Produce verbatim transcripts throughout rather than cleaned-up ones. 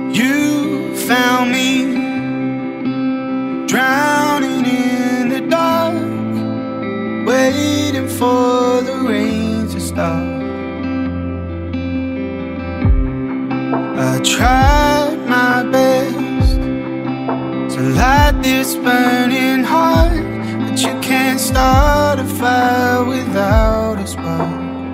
You found me drowning in the dark, waiting for the rain to stop. I tried my best to light this burning heart, but you can't start a fire without a spark.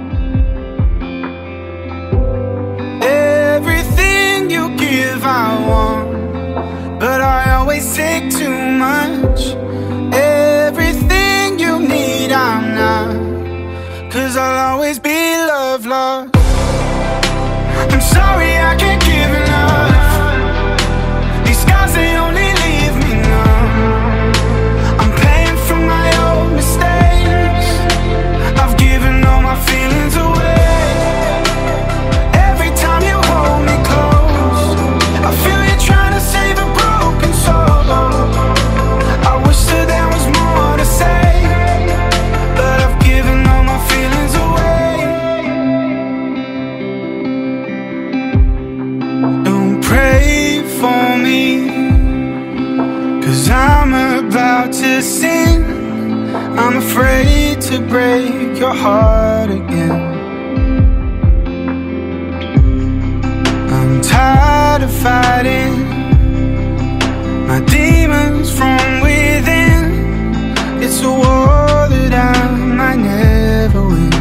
Everything you give I want, but I always take too much. Everything you need I'm not, 'cause I'll always be love lost. I'm sorry I can't give enough. These scars, they only leave me numb. I'm paying for my old mistakes. I've given all my feelings away. Every time you hold me close, I feel you trying to save a broken soul. I wish that there was more to say, but I've given all my feelings away. Don't pray for me, 'cause I'm about to sin. I'm afraid to break your heart again. I'm tired of fighting my demons from within. It's a war that I might never win.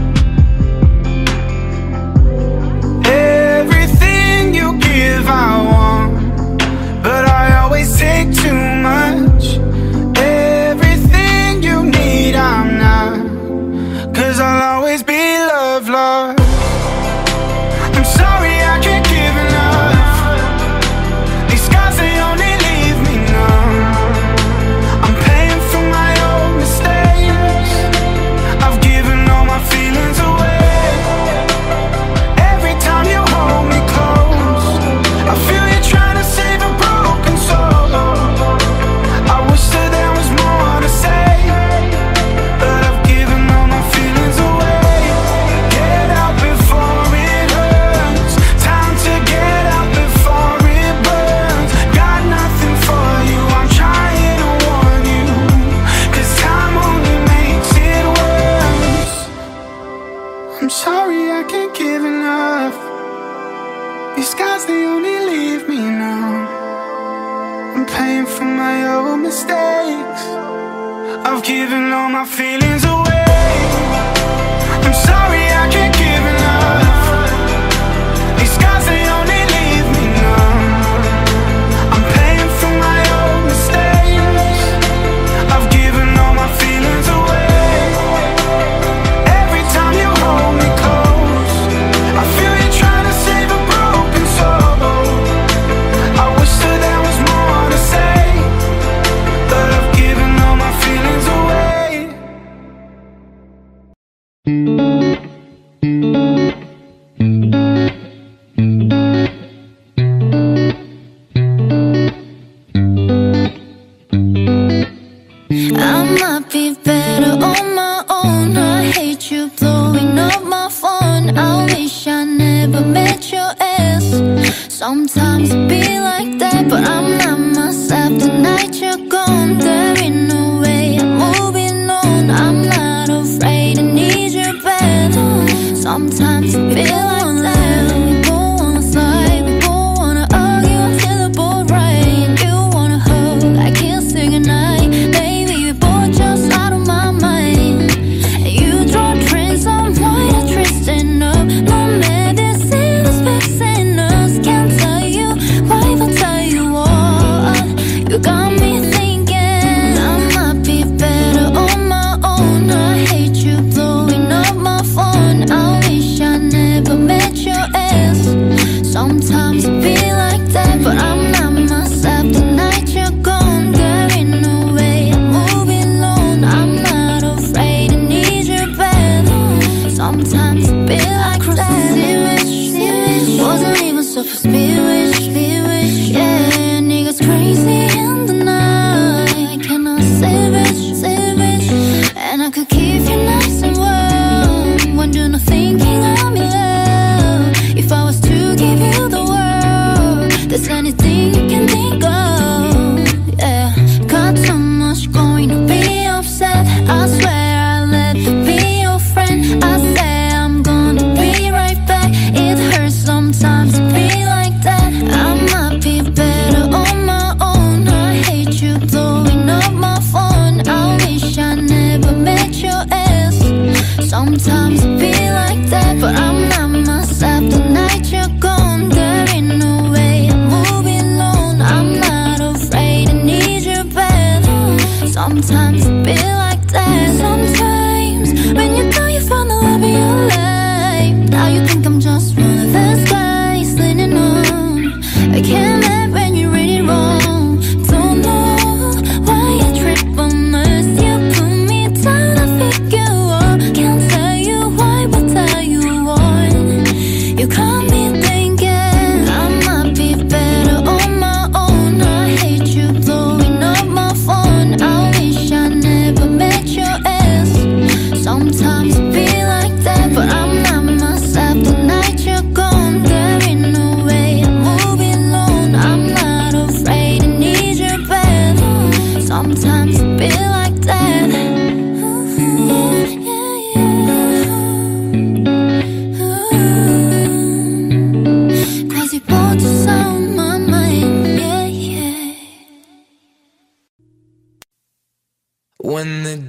Everything you give I want, but I always take too much. Everything you need I'm not, 'cause I'll always be love lost. I'm sorry I can't give enough. These scars, they only leave me numb. I'm paying for my old mistakes. I've given all my feelings away. Every time you hold me close, I feel you trying to save a broken soul. I wish that there was more to say, but I've given all my feelings away. Get out before it hurts. Time to get out before it burns. Got nothing for you, I'm trying to warn you, 'cause time only makes it worse. I'm sorry I can't give enough. These scars, they only leave me numb. I'm paying for my old mistakes. I've given all my feelings away. I'm sorry I can't give enough. These scars, they only leave me numb. I'm paying for my old mistakes. I've given all my feelings away. Every time you hold me close, I feel you trying to save a broken soul. I wish that there was more to say, but I've given all my feelings away. I might be better on my own. I hate you blowing up my phone. I wish I never met your ass. Sometimes it be like that, but I'm not myself the night you're gone. There ain't no way I'm moving on. I'm not afraid, I need your bed. Sometimes it be like that. We both wanna fight, we both wanna argue until the boat right. You wanna hug, I can't say goodnight. Baby, we both just out of my mind. You draw trends, I'm white, I'm twisting up. No medicine is fixing us. Can't tell you why, but tell you what. You got me thinking I might be better on my own. I hate you blowing up my phone. I wish I never met your ass. Sometimes it be like that, but I'm not myself the night you're gone. There ain't no way I'm moving on. I'm not afraid, I need your bed. Sometimes it be like that. Wasn't even supposed to be rich, be rich. Yeah, niggas crazy in the night. I cannot say rich, say rich. And I could keep you nice and warm when you're not thinking I'm in love. If I was to give you the world,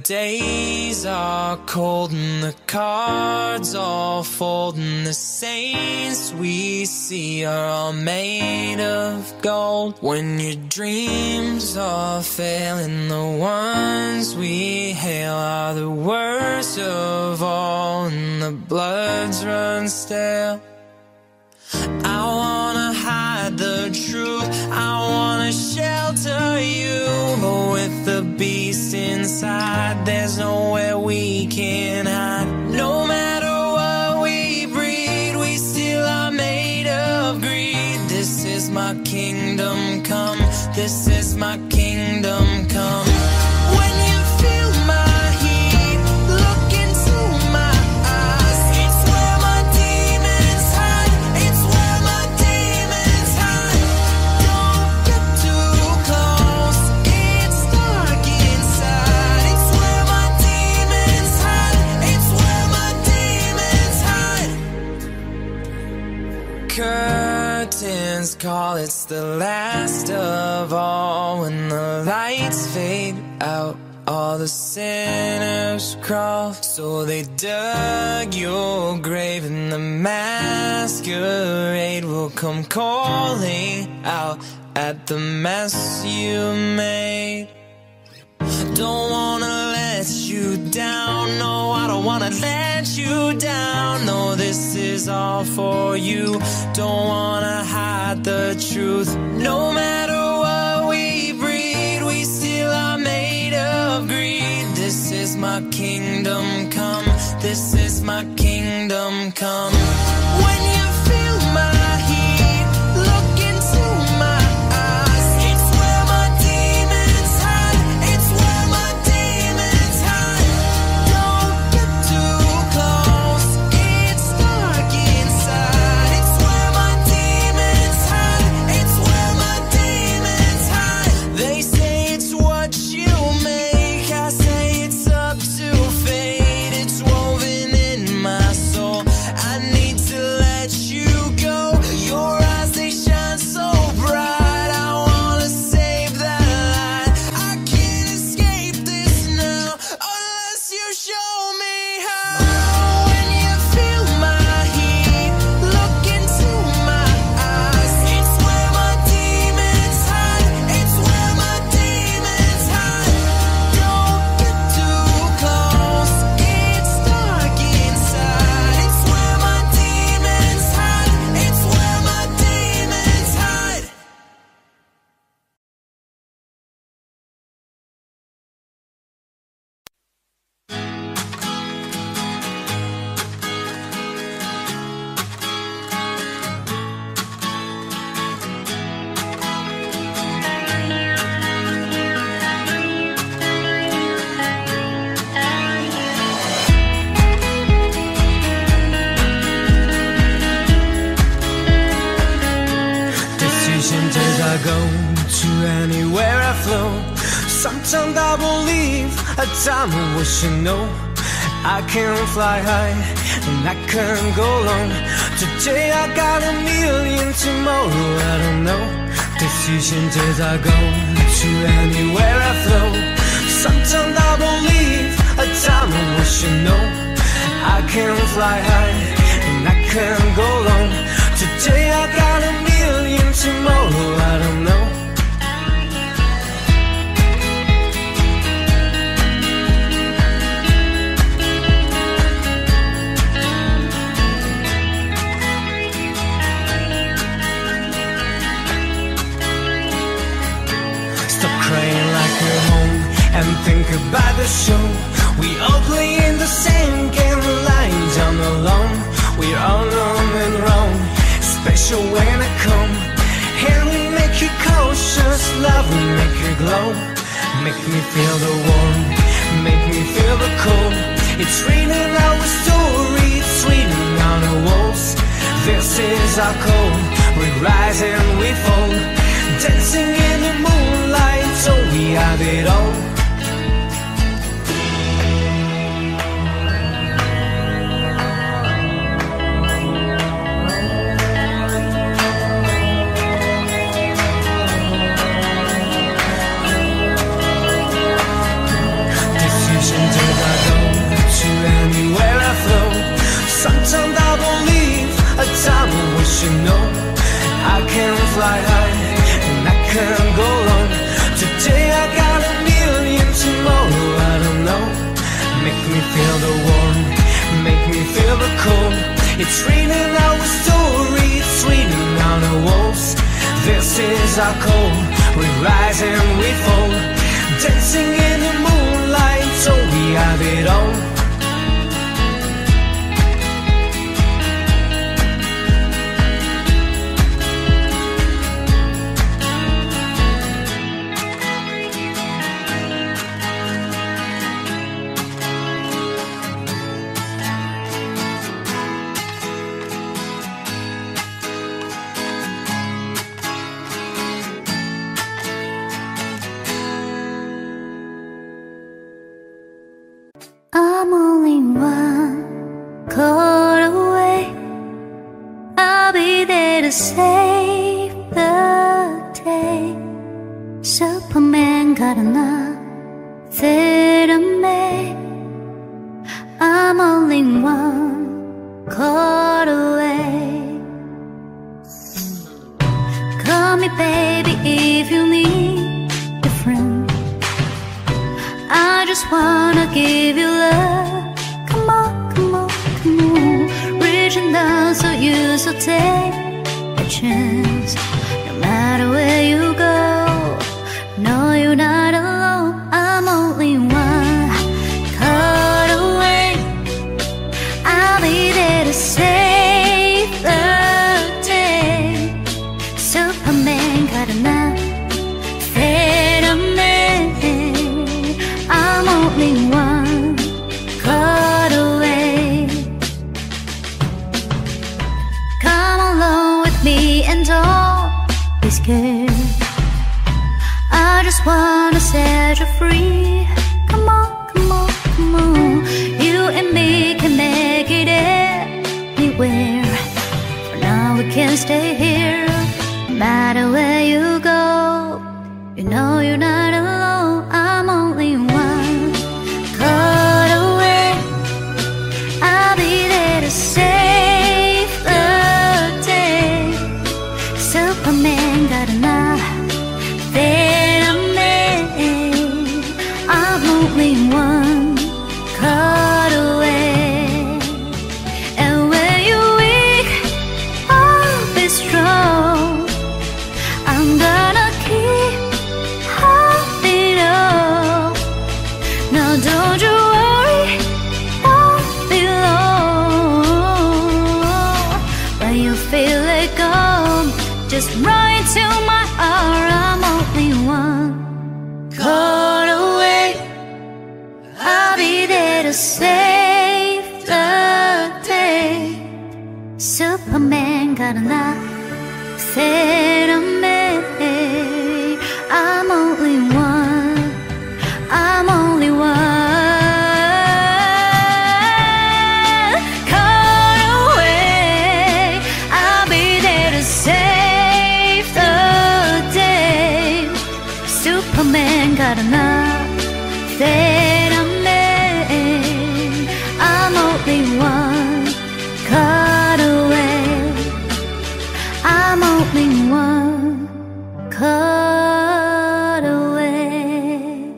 days are cold and the cards all fold, and the saints we see are all made of gold. When your dreams are failing, the ones we hail are the worst of all, and the bloods run stale. I wanna hide the truth, I wanna shelter you, but with the beast inside, there's nowhere we can hide. No matter what we breed, we still are made of greed. This is my kingdom come, this is my kingdom come. When you feel my heat, look into my eyes. It's where my demons hide, it's where my demons hide. Don't get too close, it's dark inside. It's where my demons hide, it's where my demons hide. Curtains call, it's the last of all. When the lights fade out, all the sinners crawl. So they dug your grave, and the masquerade will come calling out at the mess you made. Don't wanna let you down, no, I don't wanna let you down. No, this is all for you, don't wanna hide the truth. No matter what we breed, we still are made of greed. This is my kingdom come, this is my kingdom come. When you feel my heat, look into my eyes. It's where my demons hide, it's where my demons hide. Don't get too close, it's dark inside. It's where my demons hide, it's where my demons hide. They say it's what you make, I say it's up to fate. It's woven in my soul, I need to let you go. Your eyes, they shine so bright, I wanna save that light. I can't escape this now, unless you show me how. When you feel my heat, look into my eyes. It's where my demons hide, it's where my demons hide. Don't get too close, it's dark inside. It's where my demons hide, it's where my demons hide. Decisions as I go to anywhere I flow. Sometimes I believe, at times I wish you know. I can fly high and I can go low. Today I got a million, tomorrow I don't know. Decisions as I go to anywhere I flow. Sometimes I believe, at times I wish you know. I can fly high and I can go low. Today I got a million, tomorrow I don't know. Stop crying like you're home and think about the show. We all play in the same game, lying down alone. We're all known and wrong, special when I come. And we make you cautious, love will make you glow. Make me feel the warmth, make me feel the cold. It's raining our story, it's raining on the walls. This is our call, we rise and we fall. Dancing in the moonlight, so we have it all. you know I can fly high and I can go long. Today I got a million, tomorrow I don't know. Make me feel the warmth, make me feel the cold. It's raining our story, it's raining on the walls. This is our call, we rise and we fall. Dancing in the moonlight, so we have it all. I'm only one call away. I'll be there to save the day. Superman got nothing to make. I'm only one call away. Call me baby if you need a friend. I just wanna give you love. Come on, come on, come on. Reaching down so you so take a chance. No matter where you go, no, you're not alone. I'm only one call away. I'll be there to save the day. Superman got enough to make. I'm only one call away. Come along with me and don't be scared. I just wanna set you free. Come on, come on, come on. You and me can make it anywhere. For now we can stay here. No matter where you go, you know you're not alone. I'm only one call away. I'll be there to save the day. Superman got enough there to make. I'm only one call away. And when you're weak, I'll be strong. I'm gonna keep holding on. Now don't you worry, won't be long. When you feel it come, just run into my arms. I'm only one call away. I'll be there to save the day. Superman got enough to make. I'm only one, I'm only one call away. I'll be there to save the day. Superman got enough that I made. I'm only one call away. I'm only one call away.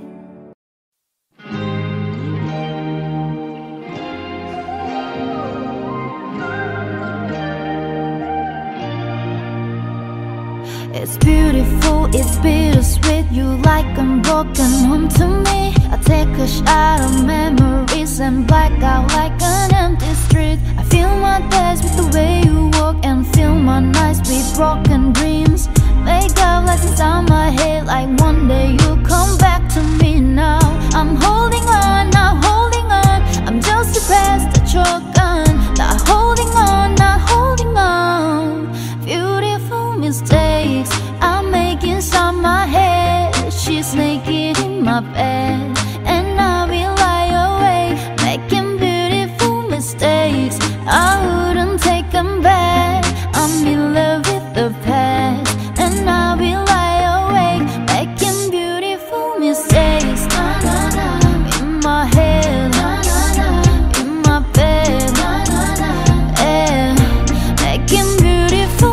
It's beautiful, it's bittersweet. You like a broken home to me. I take a shot of memories and black out like an empty street. I fill my days with the way you walk and fill my nights with broken dreams. Make up lessons on my head like one day you'll come back to me. Now I'm holding on, not holding on. I'm just depressed, a shotgun. Not holding on, not holding on. Beautiful mistakes I'm making inside my head. She's naked in my bed and I will lie awake, making beautiful mistakes. I wouldn't take them back. I'm in love with the past and I will lie awake, making beautiful mistakes. Na, na, na. In my head, na, na, na. In my bed, na, na, na. Yeah. Making beautiful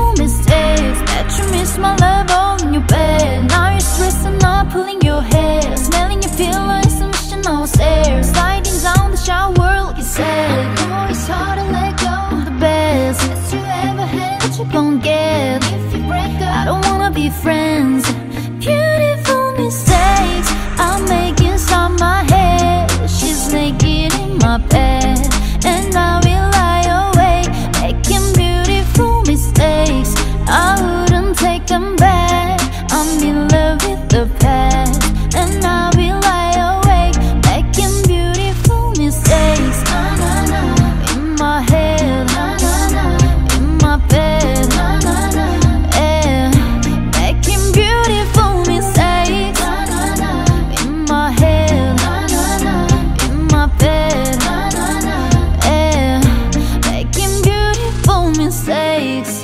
friends. Beautiful mistakes I'm making inside my head. She's naked in my bed, and I will lie awake making beautiful mistakes. I wouldn't take them back. I'm in love with the past, and I will lie awake making beautiful mistakes. Na, na, na. In my head, na, na, na. In my bed, na, na, na. Yeah. Making beautiful mistakes. Na, na, na. In my head, na, na, na. In my bed, na, na, na. Yeah. Making beautiful mistakes.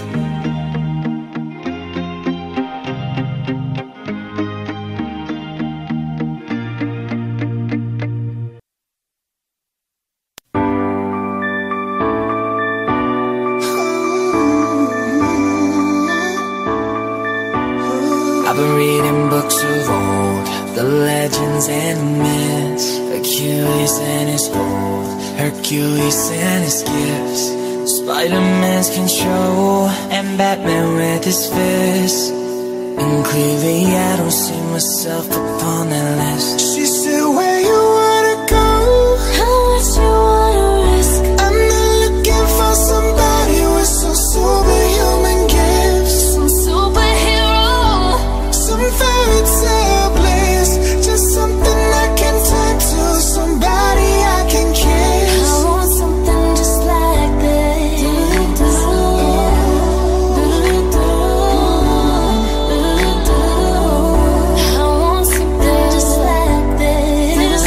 I've been reading books of old, the legends and myths, Achilles and his gold, Hercules and his gifts, Spider-Man's control, and Batman with his fists. And clearly I don't see myself upon that list. She said, where you wanna go? How much you wanna risk? I'm not looking for somebody with some superhuman gifts, Some superhero. some fairy tale bliss, just something I can turn to, somebody I can kiss. I want something just like this. I want something just like this.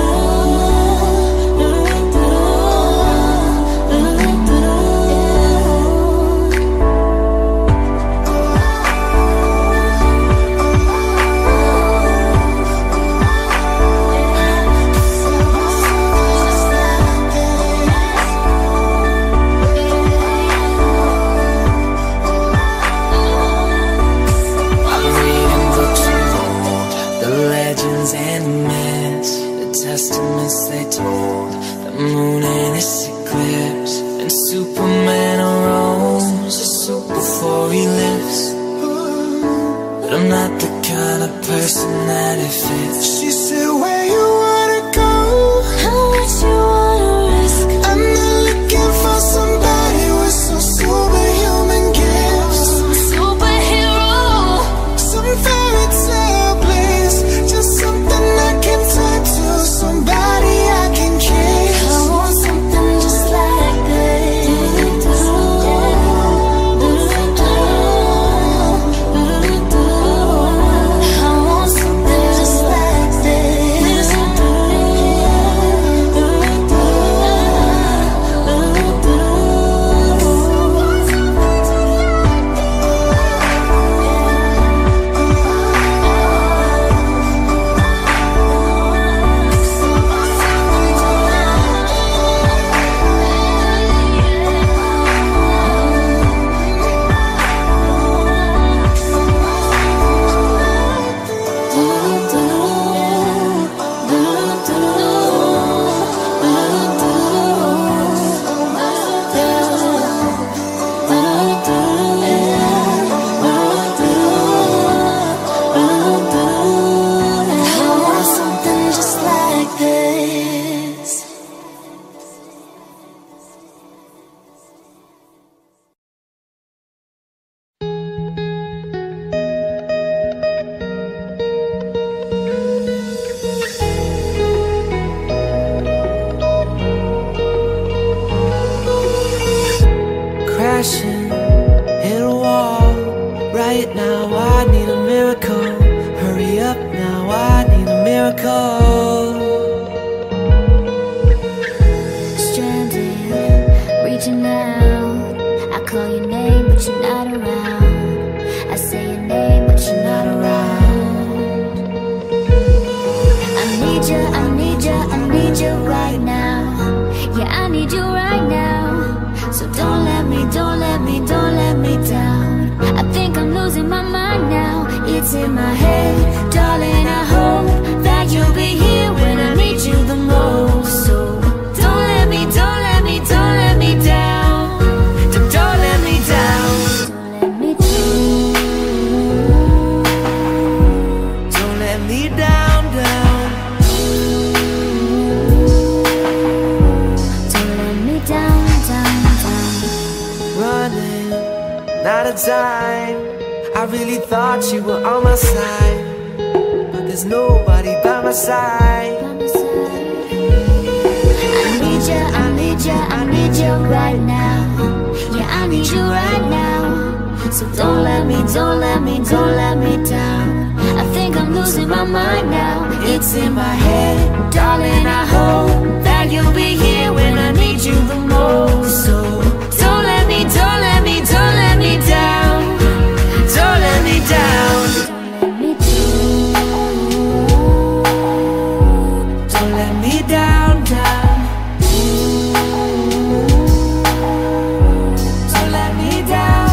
I've been reading books of old, the legends and myths, the testaments they told, the moon and its eclipse, and Superman arose a suit before he lives. But I'm not the kind of person that it fits. She said, where you wanna go? How much you wanna risk? I'm not looking for somebody with some superhuman gifts, Some superhero. some fairy tale bliss, just something I can turn to, somebody I can kiss. I want something just like this. I want something just like this. I want something just like this. Crashing, hit a wall. Right now I need a miracle. Hurry up now, I need a miracle. Stranded, reaching out. I call your name, but you're not around. I say your name, but you're not around. I need you, I need you, I need you right now. Yeah, I need you right now. So don't let me, don't let me, don't let me down. I think I'm losing my mind now. It's in my head, darling, I hope that you'll be here when I need you the most. So don't let me, don't let me, don't let me down. Don't, don't let me down. Don't let me down. not a dime. I really thought you were on my side, but there's nobody by my side. I need you, I need you, I need you right now. Yeah, I need you right now. So don't let me, don't let me, don't let me down. I think I'm losing my mind now. It's in my head, darling, I hope that you'll be here when I need you the most. So don't let me, don't let me, don't let me down. Don't let me down. Don't let me down, down. Don't let me down.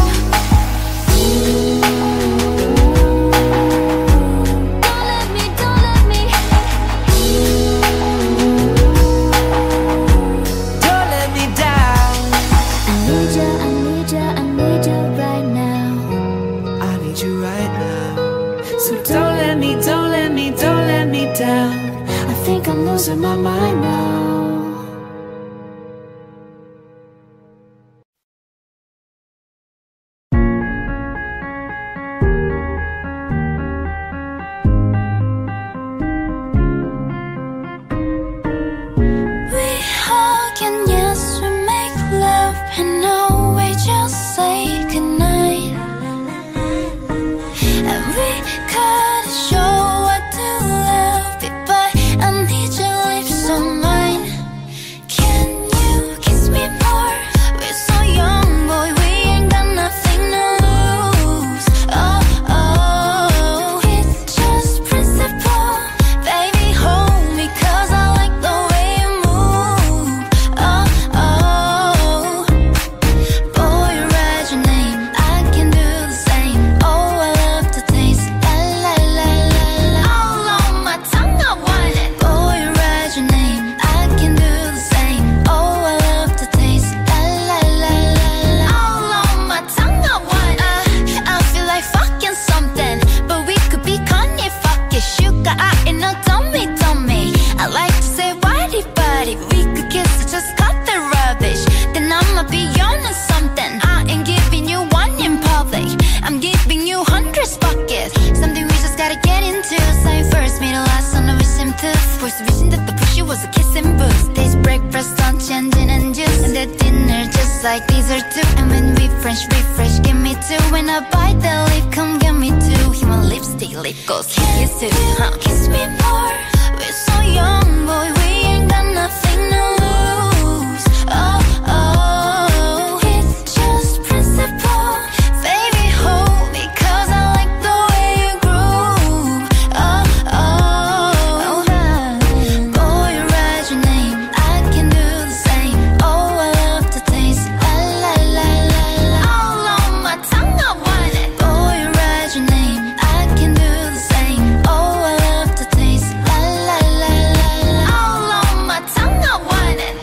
Don't let me, don't let me. Don't let me down. I need you, I need you, I need you right now. I need you right now. So don't let me, don't let me, don't let me down. I think I'm losing my mind now. We hug and yes, we make love, and no, we just say goodnight. And we could show what to love it, but I need your lips on mine. Can you kiss me more? We're so young, boy, we ain't got nothing to lose. Oh, oh, it's just principle. Baby, hold me, cause I like the way you move. Oh, oh, boy, write your name, I can do the same. Oh, I love the taste, la la la la la. All on my tongue, I want it. Boy, write your name, I can do the same. Oh, I love the taste, la la la la la. All on my tongue, I want it. Uh, I feel like fucking something, but we could be Kanye, fuck it. Sugar, I ain't no dummy, dummy. I like to say body, body. We could kiss or just cut the rubbish. Then I'ma be on to something. I ain't giving you one in public, I'm giving you hundreds buckets. Something we just gotta get into. Saw you first, made a last on the vision tooth. Voice the vision that the pushy was a kissing booth. Taste breakfast, lunch, and gin and juice. And the dinner just like these are two. And when we French refresh, give me two. When I bite the lip, come get me two. You want lipstick, lip gloss, kiss too, huh? Kiss me more, we're so young, boy, we ain't got nothing to lose. Oh, oh, it's just principle. Baby, hold me, cause I like the way you groove. Oh, oh, boy, write your name, I can do the same. Oh, I love the taste, la la la la la. All on my tongue, I want it. Boy, write your name, I can do the same. Oh, I love the taste, la la la la la. All on my tongue, I want it.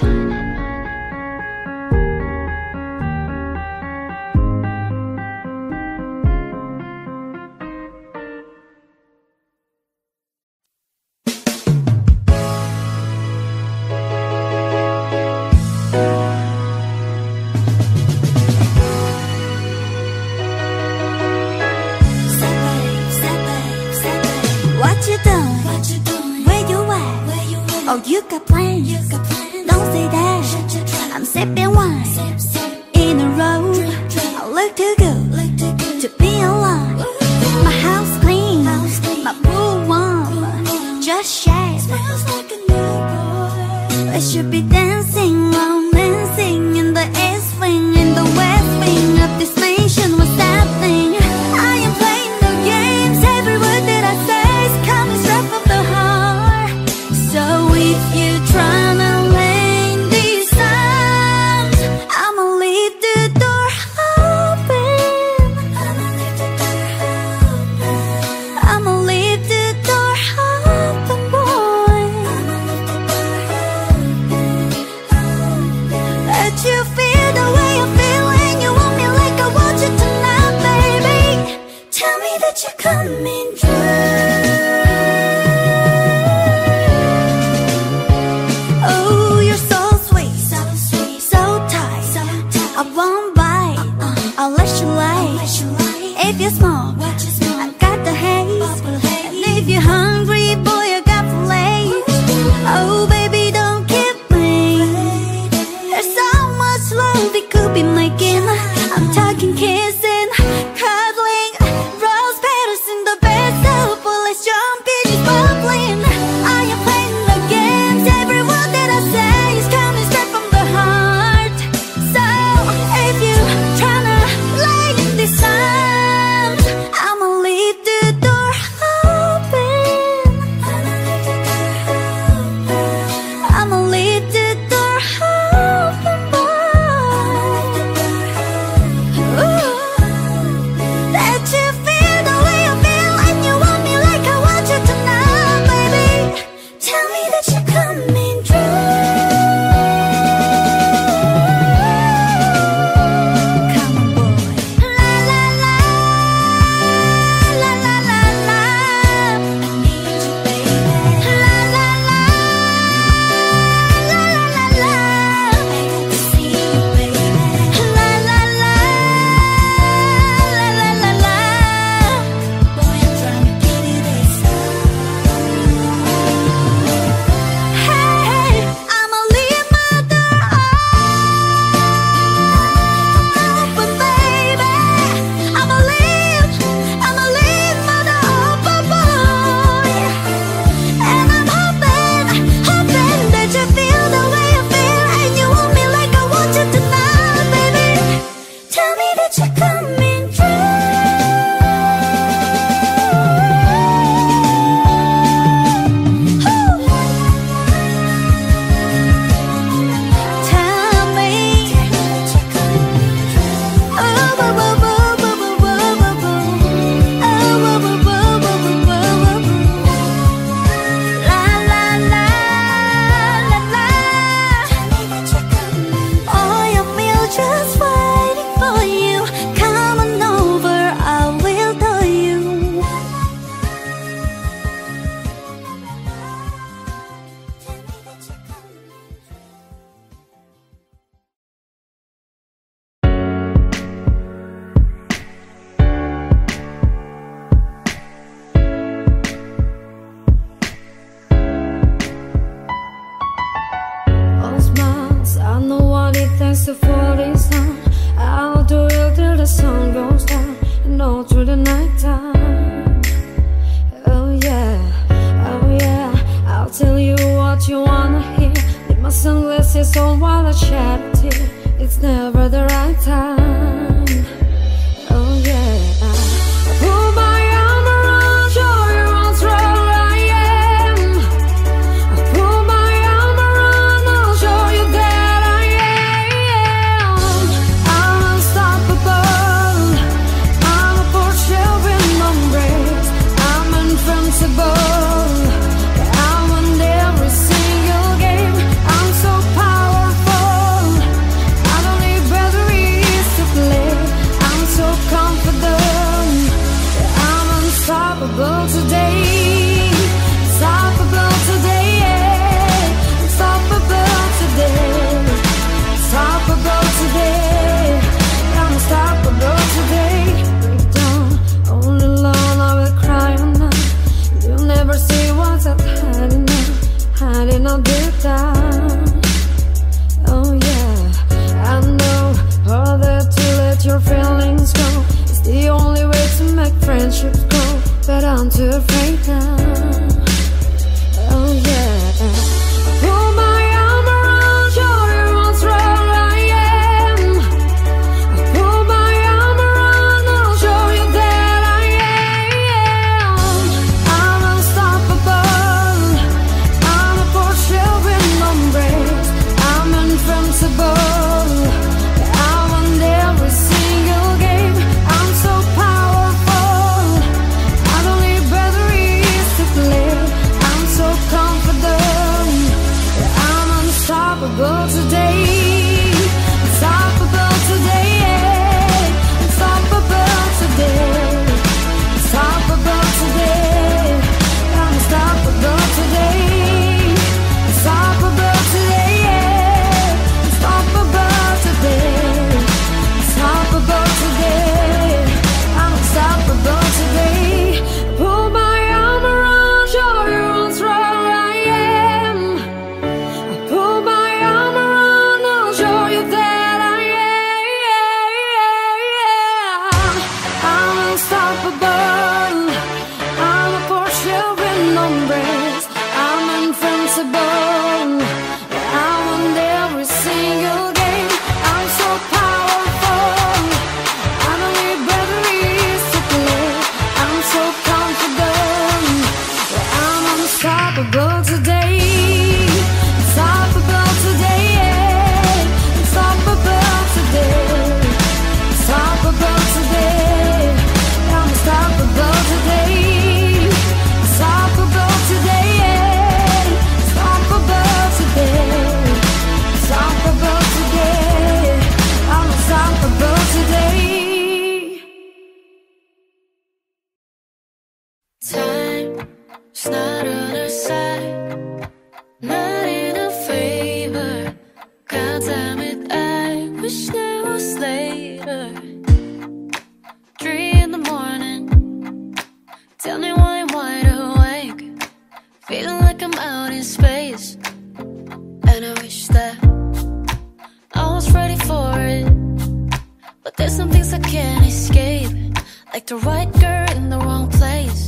What you doing? What you doing? Where you at? Where you at? Oh, you got plans? You got plans? Don't say that. I'm sipping wine sip, sip. In a row. I look too good, look too good to be alone. My house clean, house clean. My pool warm, just shaved. Smells like a new boy. I should be dancing, romancing in the east wing, in the west wing of this mansion. What's happening? I am playing no games. Every word that I say is coming straight from the heart. So if you tryna lay these songs, I'ma leave the door open. I'ma leave the door open. I'ma leave the door open, boy. I'ma leave the door open. Let you feel the way I feel when you want me like I want you tonight, baby. Tell me that you're coming through. Oh, you're so sweet, so sweet, so tight. So tight. I won't bite, uh, I'll let you lie. If you're small, I got the haze. And if you're hungry, boy, I got fillets. Oh baby, don't keep me. There's so much love we could be making. I'm talking kissing, cuddling, rose petals in the bed, so let's jump in, it's bubbling. I am playing the games, every word that I say is coming straight from the heart. So if you tryna lay in this sun, I'ma leave the door open. I'ma leave the door open, boy. Ooh. That you feel the way I feel, and you want me like I want you tonight, baby. Tell me that you're coming through. Come on, boy. La la la, la la la la. I need you, baby. La la la, la la la la. I got to see you, baby. La la la, la la la la. Boy, I'm trying to give you this. Hey, I'ma leave my door open, baby. I'ma leave, I'ma leave my door open, boy. And I'm hoping, hoping that you feel the way I feel, and you want me like I want you tonight, baby. Tell me that you're coming through. Tell me. Oh, boo, boo, boo, boo, boo, boo, boo, boo. Oh, boo, boo, boo, boo, boo, boo, boo, boo. La la la, la la. Oh, your meal just waiting for you. Come on over, I will tell you. All smiles, I know what it takes to fall in sun. I'll do it till the sun goes down, and all through the night time. Oh yeah, oh yeah, I'll tell you what you wanna hear. Leave my sunglasses on while I shed a tear. It's never the right time. Oh yeah, I pull my arm around, show you how strong I am. I pull my arm around, I'll show you that I am. I'm unstoppable. I'm a porcelain embrace. I'm invincible. I win every single game. I'm so powerful. I don't need batteries to play. I'm so confident. I'm unstoppable today. Unstoppable today. Yeah. Unstoppable today. Unstoppable today. I'm unstoppable today. Break down, all alone I will cry all night. You'll never see what's up hiding out, hiding out deep down. Oh yeah, I know all that to let your feelings go. It's the only way to make friendships grow, but I'm too afraid now. Oh yeah, pull my arm around, show you how strong I am. I pull my arm around, I'll show you that I am. I'm unstoppable. I'm a porcelain embrace. I'm invincible. I won every single game. I'm so powerful. I don't need batteries to unstoppable. I'm a Porsche with numbers. I'm invincible. I won every single game. I'm so powerful. I don't need batteries to play. I'm so confident. I'm unstoppable today. Unstoppable today. Yeah. Unstoppable today. Unstoppable today. I'm unstoppable today. Unstoppable today. Yeah. Unstoppable today. Unstoppable today. I'm unstoppable today. Time's not on our side, not in our favor. God damn it, I wish there was later. Three in the morning, tell me why I'm wide awake, feeling like I'm out in space. And I wish that I was ready for it, but there's some things I can't escape, like the right girl in the wrong place.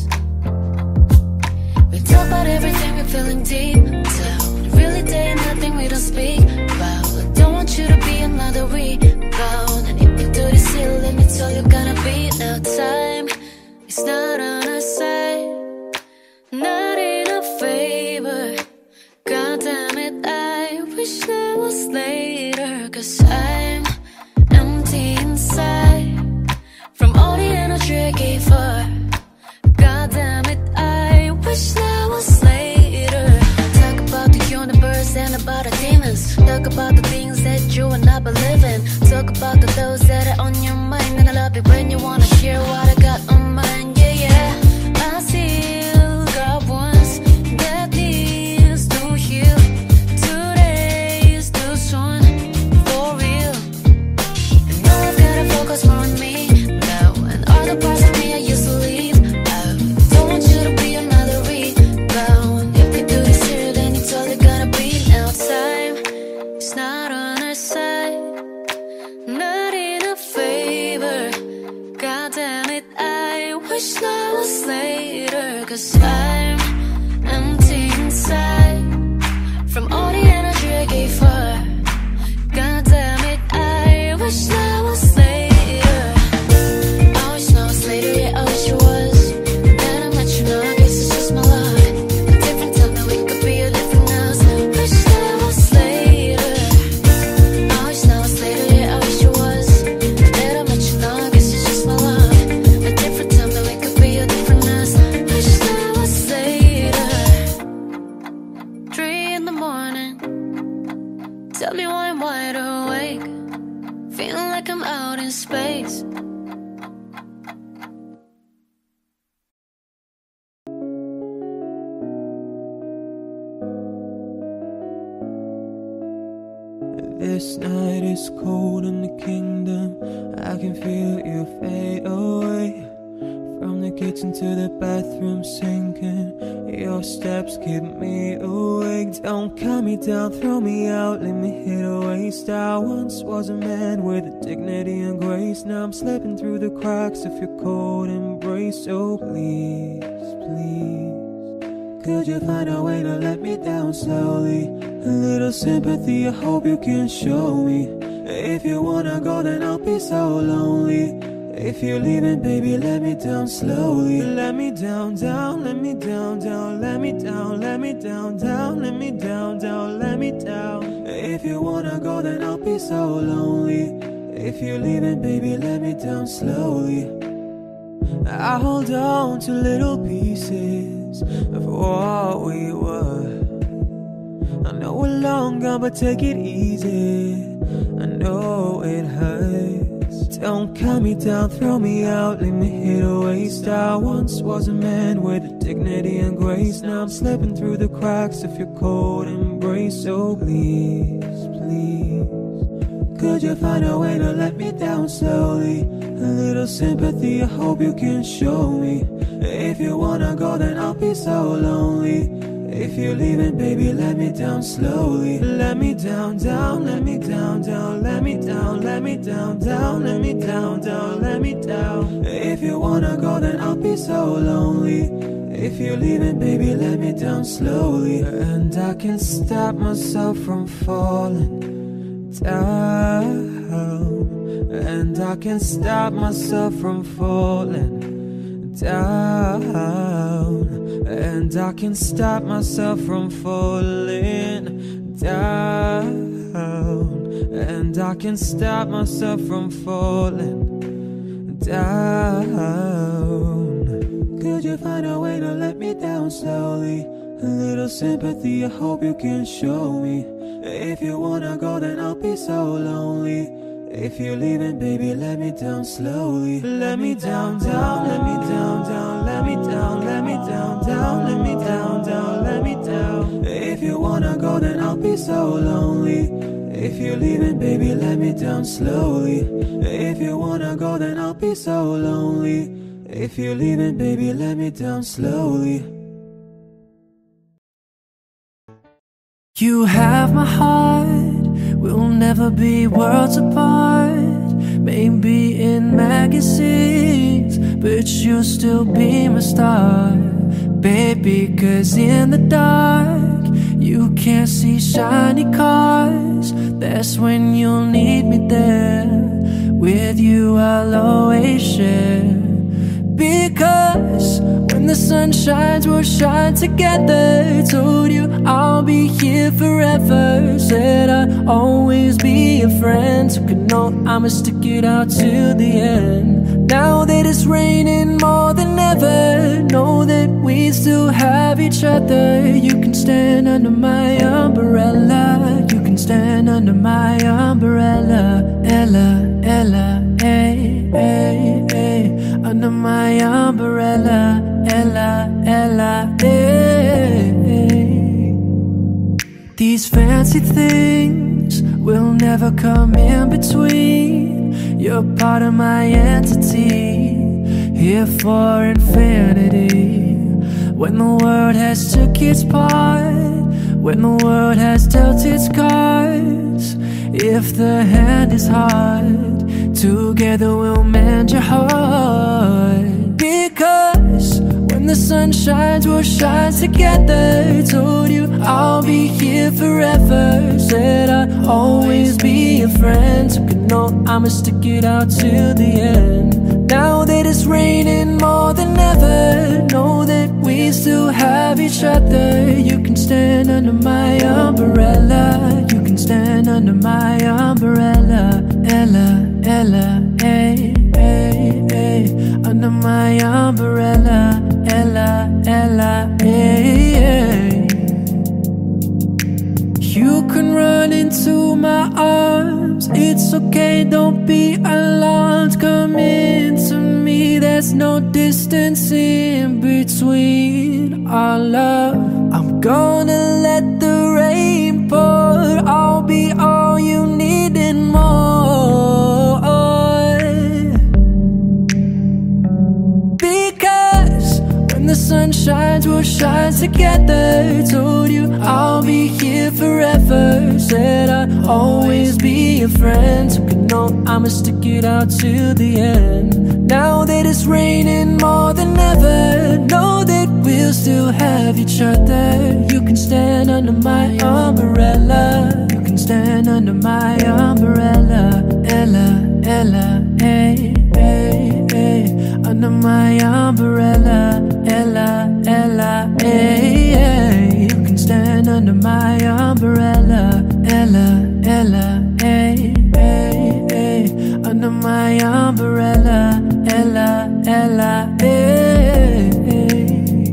We talk about everything, we're feeling deep down. Really there ain't nothing we don't speak about. I don't want you to be another rebound. And if you do this here, let me tell you, gonna be now. Time is not on our side, not in our favor. God damn it, I wish there was later. Cause I'm empty inside from all the energy I gave her. God damn it, I wish there was later. Talk about the universe and about the demons. Talk about the things that you and I believe in. Talk about the those that are on your mind. And I love it when you wanna share what I got on mine. Yeah, yeah. I still got ones that needs to heal. Today is too soon, for real. And now I've gotta focus more on me now, and all the parts of me I used to leave out. Don't want you to be another rebound. If you do this here, then it's all you're gonna be now. Time is not on our side, not in our favor. God damn it, I wish that was later. Cause I'm empty inside from all the energy I gave her. God damn it, I wish that was later. I wish that was later, yeah, I wish it was. Then I met you, now I guess it's just my luck. A different time, now we could be a different us. Wish that was later. I wish that was later, yeah, I wish it was. Then I met you, now I guess it's just my luck. A different time, now we could be a different us. Wish that was later. Three in the morning, tell me why I'm wide awake, feeling like I'm out in space. This night is cold in the kingdom. I can feel you fade away. From the kitchen to the bathroom sinking, your steps keep me awake. Don't cut me down, throw me out, leave me here to waste. I once was a man with dignity and grace. Now I'm slipping through the cracks of your cold embrace. So please, please, could you find a way to let me down slowly? A little sympathy, I hope you can show me. If you wanna go, then I'll be so lonely. If you're leaving, baby, let me down slowly. Let me down, down, let me down, down, let me down, let me down, down, let me down, down, let me down. If you wanna go, then I'll be so lonely. If you're leaving, baby, let me down slowly. I hold on to little pieces of what we were. I know we're long gone, but take it easy. I know it hurts. Don't cut me down, throw me out, leave me here to waste. I once was a man with dignity and grace. Now I'm slipping through the cracks of your cold embrace. So please, please, could you find a way to let me down slowly? A little sympathy, I hope you can show me. If you wanna go, then I'll be so lonely. If you're leaving, baby, let me down slowly. Let me down, down, let me down, down, let me down, let me down, down, let me down, down, let me down. If you wanna go, then I'll be so lonely. If you're leaving, baby, let me down slowly. And I can't stop myself from falling down. And I can't stop myself from falling down. And I can't stop myself from falling down. And I can't stop myself from falling down. Could you find a way to let me down slowly? A little sympathy, I hope you can show me. If you wanna go, then I'll be so lonely. If you're leaving, baby, let me down slowly. Let me down, down, let me down, down, let me down, let me down, down, let me down, down, let me down. If you wanna go, then I'll be so lonely. If you're leaving, baby, let me down slowly. If you wanna go, then I'll be so lonely. If you're leaving, baby, let me down slowly. You have my heart, we'll never be worlds apart. Maybe in magazines, but you'll still be my star. Baby, cause in the dark, you can't see shiny cars. That's when you'll need me there. With you I'll always share. Because when the sun shines, we'll shine together. Told you I'll be here forever. Said I'd always be a friend. Took a note, I'ma stick it out to the end. Now that it's raining more than ever, know that we still have each other. You can stand under my umbrella. You can stand under my umbrella. Ella, Ella, ay, ay, ay. Under my umbrella, Ella, Ella, ay, ay. These fancy things will never come in between. You're part of my entity, here for infinity. When the world has took its part, when the world has dealt its cards, if the hand is hard, together we'll mend your heart. Because when the sun shines, we'll shine together. Told you I'll be here forever. Said I'd always be a friend. Took a note, I'ma stick it out to the end. Now that it's raining more than ever, know that we still have each other. You can stand under my umbrella. You can stand under my umbrella. Ella, Ella, ay, ay, ay. Under my umbrella. Ella, Ella, ay, ay. You can run into my arms. It's okay, don't be alarmed. Come into me, there's no distance in between our love. I'm gonna let the rain pour. I'll be all you need and more. Because when the sun shines, we'll shine together. Told you I'll be here forever. Said I'd always be a friend. Took a note, I'ma stick it out to the end. Now that it's raining more than ever, know that we'll still have each other. You can stand under my umbrella. You can stand under my umbrella. Ella, Ella, ay, ay, ay. Under my umbrella. Ella, Ella, ay, ay. You can stand under my umbrella. Ella, Ella, ay, ay, ay. Under my umbrella. Ella, Ella, ay, ay.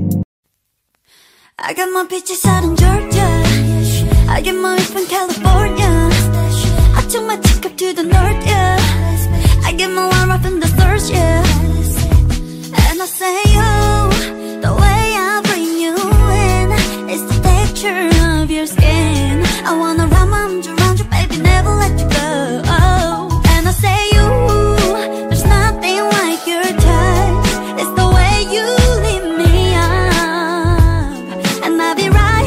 I got my peaches out in Georgia. I get my from California. I took my chick up to the north, yeah. I get my warm up in the stars, yeah. And I say, oh, the way I bring you in is the texture of your skin. I wanna wrap my arms around you, baby, never let you go. Oh. And I say, you, there's nothing like your touch. It's the way you lift me up, and I'll be right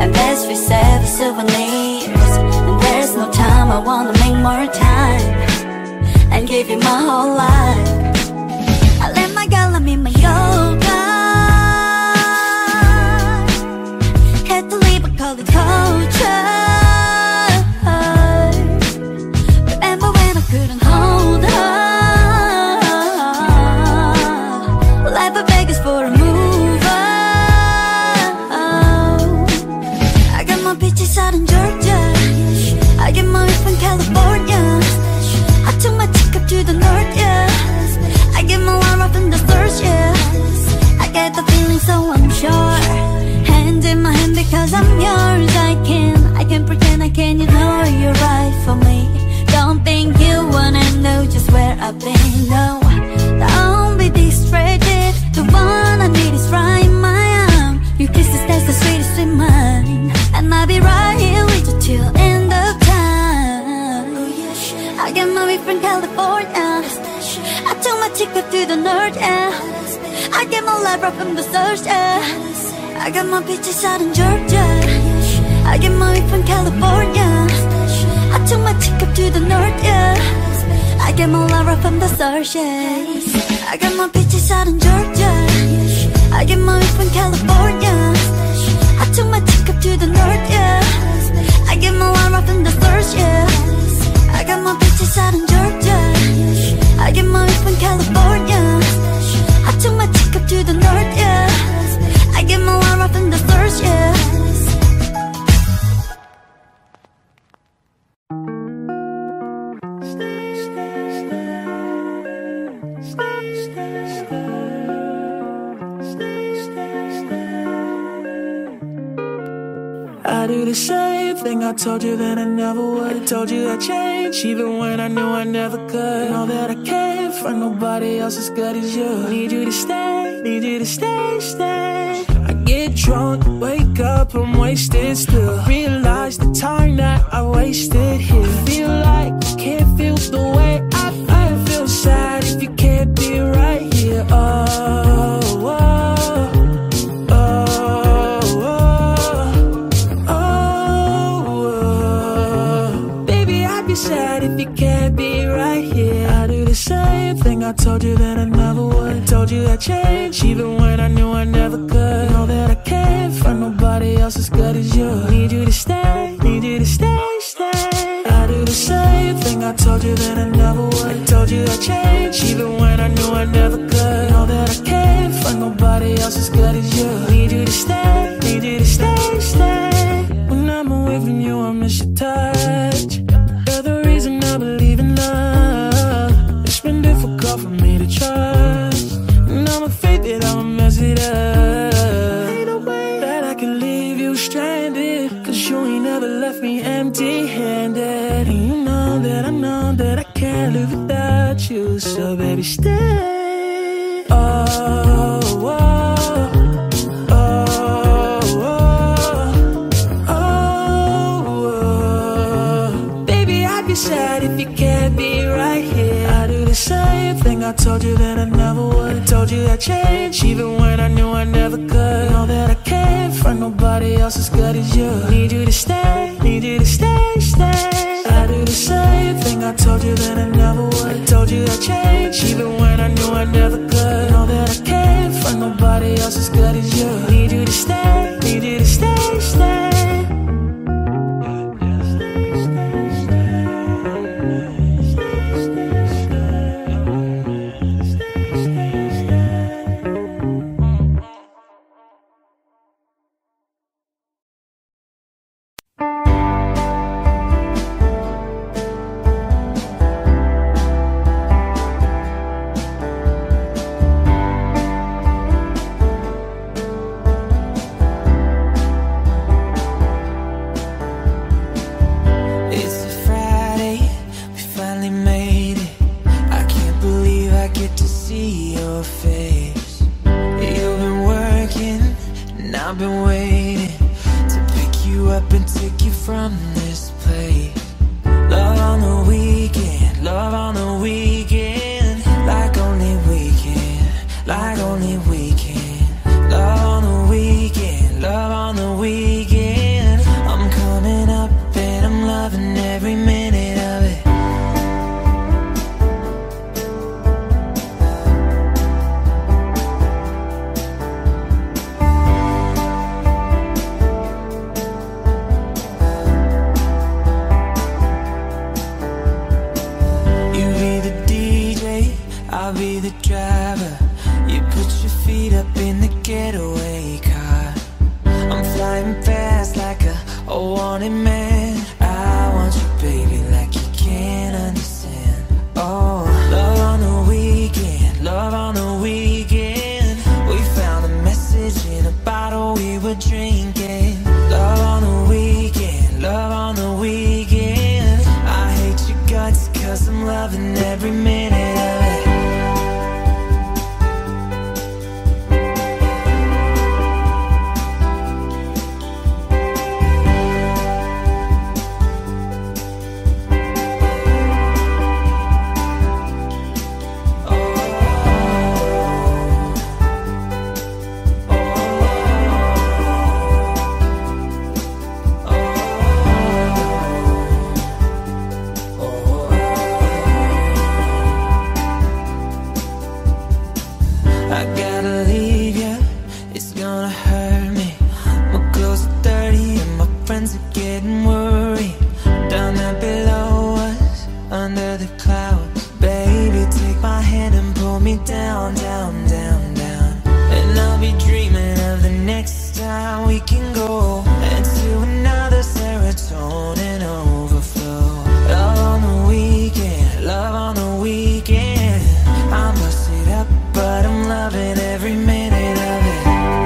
and best we save souvenirs. And there's no time, I wanna make more time and give you my whole life. I let my girl, I mean my yoga. Had to leave, I call it culture. Remember when I couldn't hold her? Life a Vegas for a mover. I got my bitches out in Georgia. I get money from California. I took my chick up to the north, yeah. I get my line up in the stars, yeah. I get the feeling, so I'm sure. Hand in my hand because I'm yours. I can, I can pretend I can, you know you're right for me. Don't think you wanna know just where I've been, no. Don't be distracted, the one I need is right in my arm. Your kisses, that's the sweetest in mine. And I'll be right here with you till end of time. I get my way from California. I took my chick up to the north, yeah. I get my life right from the stars, yeah. I got my bitches out in Georgia. I get my way from California. I took my chick up to the north, yeah. I get my life right from the stars, yeah. I got my bitches out in Georgia. I get my way from California. I took my chick up to the north, yeah. I get my life right from the stars, yeah. I got my bitches out in Georgia. I get money from California. I took my chick up to the north, yeah. I get my line up in the stars, yeah. I do the same thing I told you that I never would. Told you I'd change even when I knew I never could. Know that I can't find nobody else as good as you. Need you to stay, need you to stay, stay. I get drunk, wake up, I'm wasted still. Realize the time that I wasted here. Feel like you can't feel the way I feel. I feel sad if you can't be right here. Oh, oh. Sad if you can't be right here. I do the same thing I told you that I never would. Told you I'd change even when I knew I never could. Know that I can't find nobody else as good as you. Need you to stay, need you to stay, stay. I do the same thing I told you that I never would. Told you I'd change even when I knew I never could. Know that I can't find nobody else as good as you. Need you to stay, need you to stay, stay. When I'm away from you, I miss your touch. I believe in love. It's been difficult for me to trust, and I'm afraid that I'll mess it up. Ain't no way that I can leave you stranded, cause you ain't never left me empty-handed. And you know that I know that I can't live without you. So baby, stay. Oh, oh. Sad if you can't be right here. I do the same thing I told you that I never would. Told you I'd change even when I knew I never could. Know that I can't find nobody else as good as you. Need you to stay, need you to stay, stay. I do the same thing I told you that I never would. Told you I'd change even when I knew I never could. Know that I can't find nobody else as good as you. Need you to stay, need you to stay, stay. like only we can. Love on the weekend, love on the weekend. a wanted man. I want you, baby, like you can't understand. Oh, love on the weekend, love on the weekend. We found a message in a bottle we were drinking. Love on the weekend, love on the weekend. I hate your guts cause I'm loving every minute of it. I gotta leave ya, it's gonna hurt me. We're close to thirty and my friends are getting worried. Down there below us, under the clouds. Baby, take my hand and pull me down, down, down, down. And I'll be dreaming of the next time we can go into another serotonin overflow. Love on the weekend, love on the weekend. I'm busted up, but I'm loving every minute of it.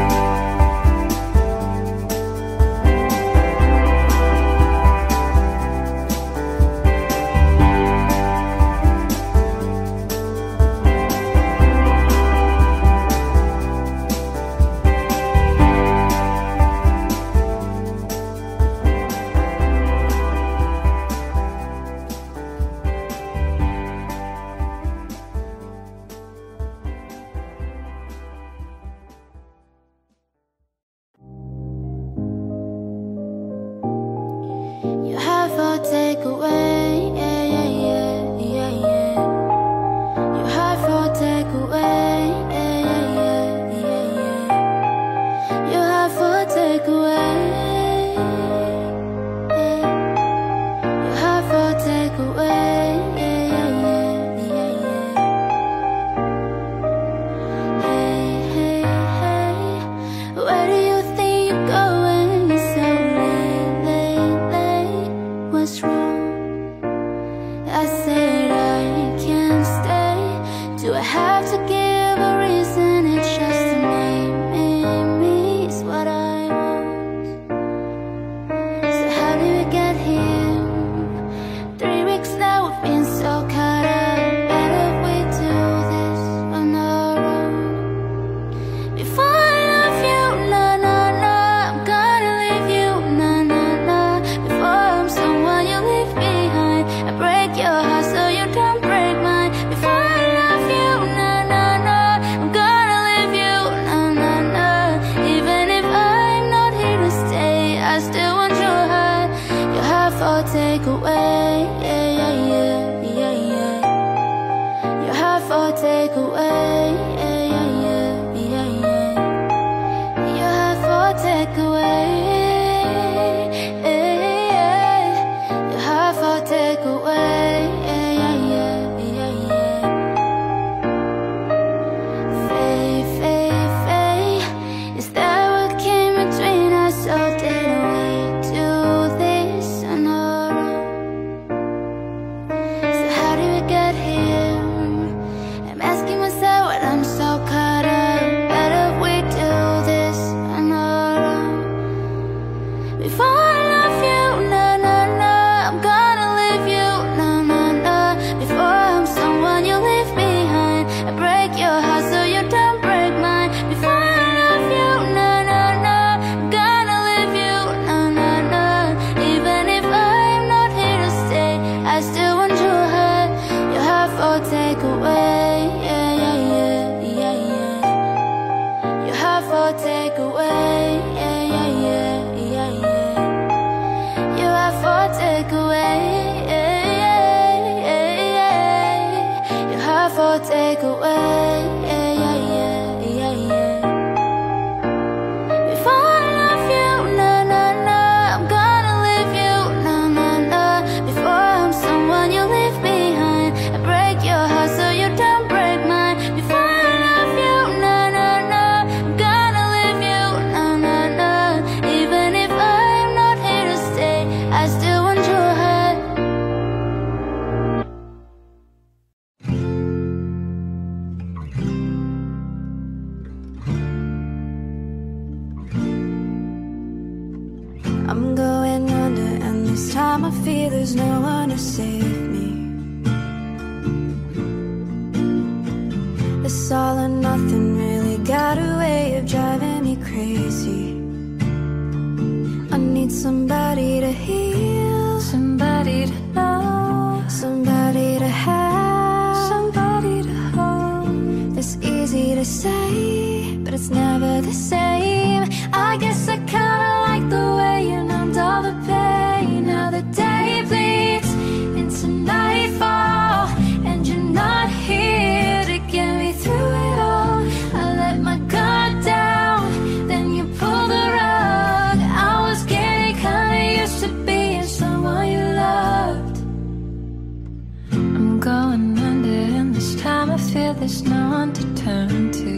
You have a takeaway, yeah, yeah, yeah, yeah, yeah. You have a takeaway, yeah, yeah, yeah, yeah, yeah. You have a takeaway, yeah. You have a takeaway, yeah, yeah, yeah, yeah, yeah. Hey, hey, hey, where do you think you're going so late, late, late? What's wrong? I said I can't stay. Do I have to give a reason? It's just me, me, me is what I want. So how did we get here? Three weeks now we've been so caught up. Better we do this on our own. Before I love you, nah, nah, nah, I'm gonna leave you, nah, nah, nah. Before I'm someone you leave behind, I break your heart so you don't break mine. Before I love you, nah, nah, nah, I'm gonna leave you, nah, nah, nah. Even if I'm not here to stay, I still want your heart. You have a takeaway, yeah, yeah, yeah, yeah, yeah. You have a takeaway, yeah, yeah, yeah, yeah, yeah. You have a takeaway, yeah, yeah. You have a takeaway, yeah, yeah, yeah, yeah, yeah. Faye, Faye, Faye, is that what came between us? Or did we do this on our own? So how did we get here? I'm asking myself when I'm so caught up. Better we do this on our own. Before I love you, nah, nah, nah, I'm gonna leave you, nah, nah, nah. Before I'm someone you leave behind, I break your heart so you don't break mine. Before I love you, nah, nah, nah, I'm gonna leave you, nah, nah, nah. Even if I'm not here to stay, I still want your heart. You have a takeaway, yeah, yeah, yeah, yeah, yeah. You have a takeaway, yeah, yeah, yeah, yeah, yeah. this time I feel there's no one to save me. This all or nothing really got a way of driving me crazy. I need somebody to heal, somebody to know, somebody to have, somebody to hold. It's easy to say, but it's never the same. I guess I kinda like the way you numbed all the pain. Now the day bleeds into nightfall, and you're not here to get me through it all. I let my guard down, then you pulled the rug. I was getting kinda used to being someone you loved. I'm going under, and this time I feel there's no one to turn to.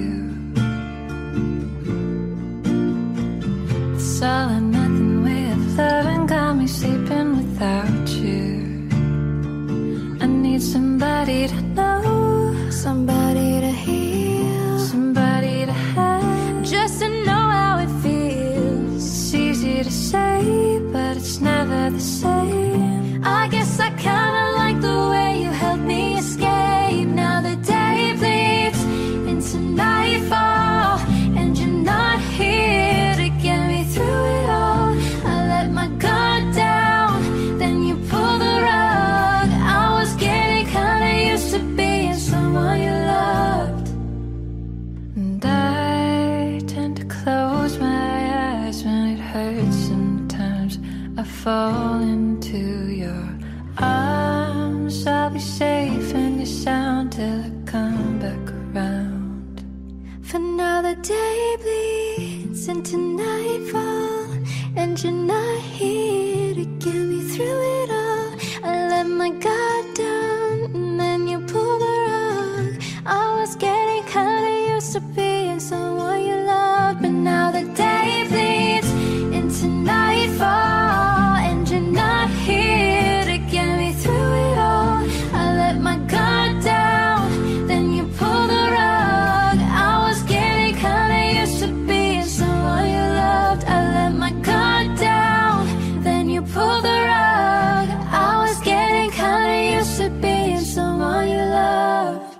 This all or nothing way of loving got me sleeping without you. I need somebody to know, somebody to heal, somebody to have, just to know how it feels. It's easy to say, but it's never the same. I guess I kinda like the way you helped me escape. Now the day bleeds into nightfall, and you're not here to get me through it all. I let my guard down, then you pulled the rug. I was getting kinda used to being someone you loved. And I tend to close my eyes when it hurts. Sometimes I fall into your arms. I'll be safe in your sound till I come back around. For now the day bleeds into nightfall, and you're not here to get me through it all. I let my guard down, and then you pulled the rug. I was getting kinda used to being someone you loved. But now the day bleeds into nightfall, and you're not here to get me through it all. I let my guard down, then you pulled the rug. I was getting kinda used to being someone you loved. I let my guard down, then you pulled the rug. I was getting kinda used to being someone you loved.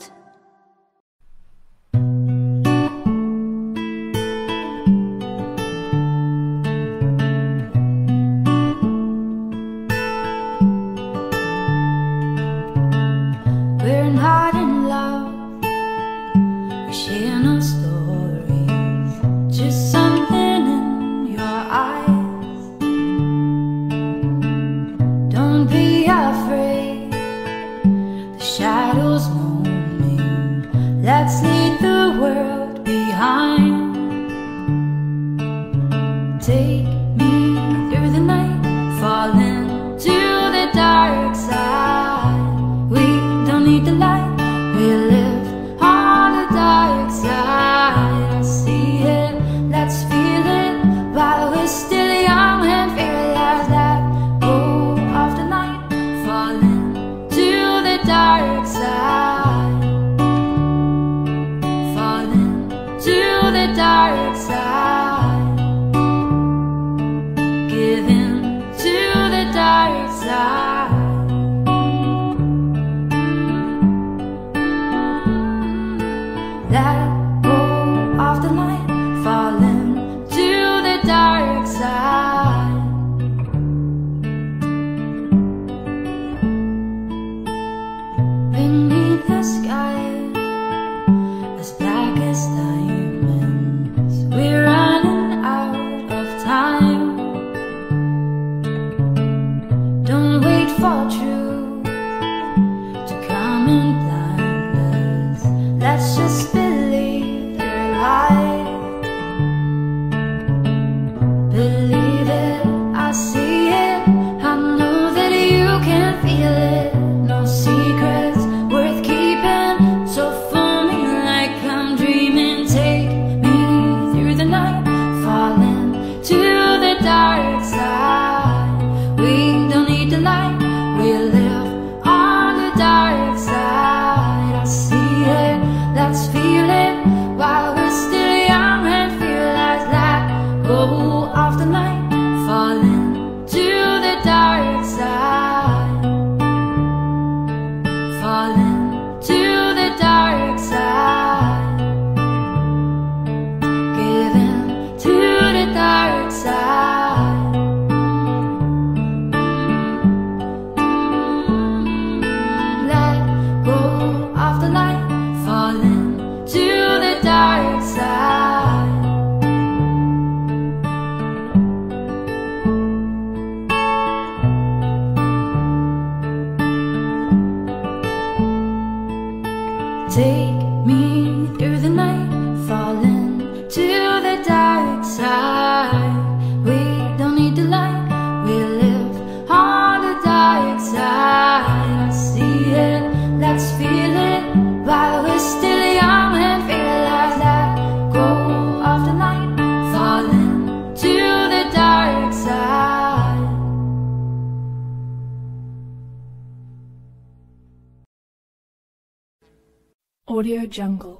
We're not in love, we share no stories, just something in your eyes. Don't be afraid, the shadows looming. Let's leave the world behind. Take me through the night, fall into the dark side. We don't need the light, we live on the dark side. I see it, let's feel it while we're still young and realize that. Go off the night, fall into the dark side. Fall into the dark side. Give in to the dark side. Let go of the light, fall into the dark side. Beneath the sky, as black as diamonds, we're running out of time. Don't wait for truth to come and blind us. Let's just believe their lies. Believe it, I see it, I know that you can feel it. No secrets worth keeping, so for me like I'm dreaming. Take me through the night, falling to the dark side. We don't need the light, we live on the dark side. I see it, let's feel it while we're still young and realize that. Go off the night, falling to the dark Take me through the night, falling to the dark side. We don't need the light, we live on the dark side. I see it, let's feel it, while we're still young and feel like that. Go off the night, falling to the dark side. Audio Jungle.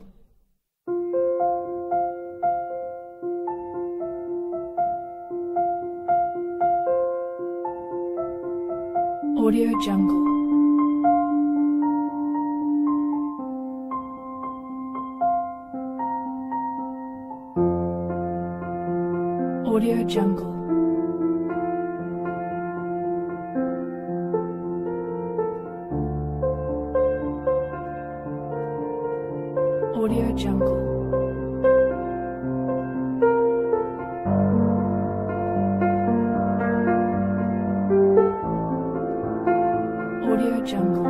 Audio Jungle. Audio Jungle. Audio Jungle. Audio Jungle.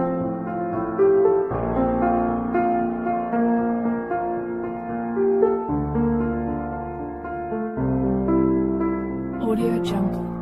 Audio Jungle.